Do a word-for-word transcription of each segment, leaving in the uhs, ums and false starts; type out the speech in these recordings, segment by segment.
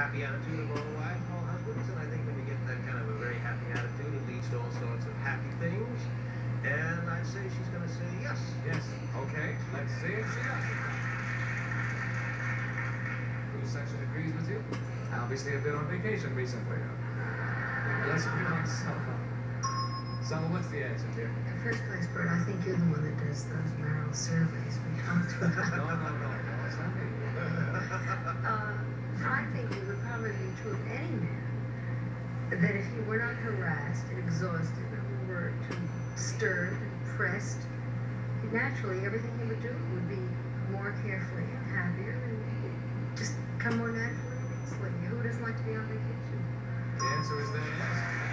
happy attitude of all wives, all husbands, and I think when you get that kind of a very happy attitude, it leads to all sorts of happy things. And I'd say she's going to say yes. Yes. Okay. Let's see it. See it. Whose section agrees with you? Obviously, I've been on vacation recently. Let's bring on Selma. Selma, what's the answer, dear? In the first place, Bert, I think you're the one that does those marital surveys we talked about. No, no, no. no it's not me. uh, I think it would probably be true of any man that if he were not harassed and exhausted and were too stirred and pressed, naturally everything he would do would be more carefree and happier and just come more naturally and easily. Who doesn't like to be on vacation? The answer is then yes.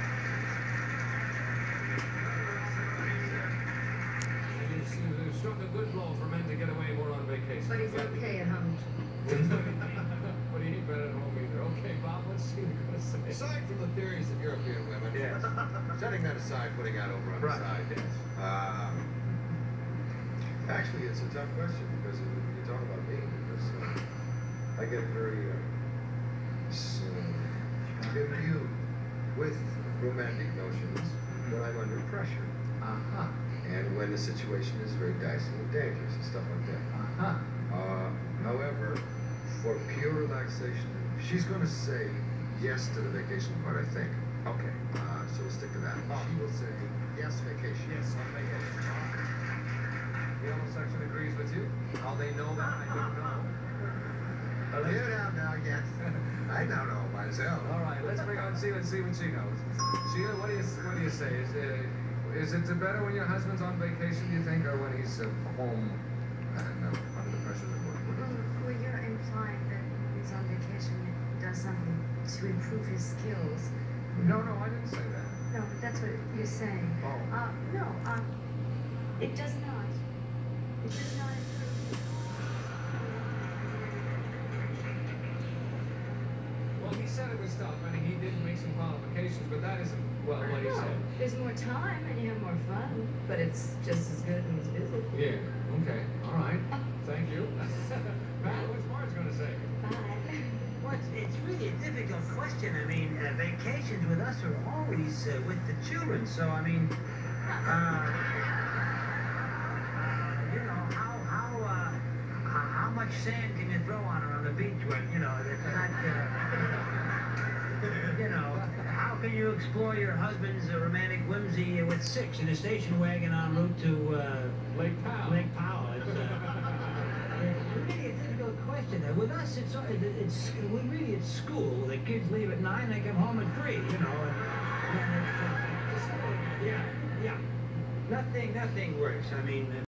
You struck a good blow for men to get away more on vacation. But he's okay at home. But he ain't better at home either. Okay, Bob, what's she going to say? Aside from the theories of European women, yes. setting that aside, putting that over on right. the side, yes. Um, actually, it's a tough question because when you talk about me, because uh, I get very uh, so imbued with romantic notions when I'm under pressure. Uh-huh. And when the situation is very dicey and dangerous and stuff like that. Uh-huh. Uh, however, for pure relaxation, she's going to say yes to the vacation part, I think. Okay. Uh, so we'll stick to that. Oh. She will say yes, vacation. Yes, on vacation. The yellow section agrees with you. How they know that, I don't know. Uh, You don't know yet. I don't know myself. All right, let's bring on Sheila and see what she knows. Sheila, what do you what do you say? Is uh, is it better when your husband's on vacation, do you think, or when he's uh, home and uh, under the pressures of work? Well, well, you're implying that when he's on vacation, he does something to improve his skills. No, no, I didn't say that. No, but that's what you're saying. Oh. Uh, no, um, it does not. It does not improve. Well, he said it was tough, and he did make some qualifications, but that isn't, well, what he No, said. there's more time and you have more fun, but it's just as good when he's busy. Yeah, okay, all right. Thank you. Pat, what's Marge going to say? Bye. Well, it's, it's really a difficult question. I mean, uh, vacations with us are always uh, with the children. So, I mean, uh, uh, you know, how how uh, how how much sand can you throw on her on the beach when you know it's not, uh, you know, how can you explore your husband's uh, romantic whimsy with six in a station wagon en route to uh, Lake Powell. Lake Powell? It's, uh, It's really a difficult question. With us, it's it's we really it's school. The kids leave at nine, they come home at three. You know. And, and it's, uh, yeah, yeah. Nothing, nothing worse. I mean.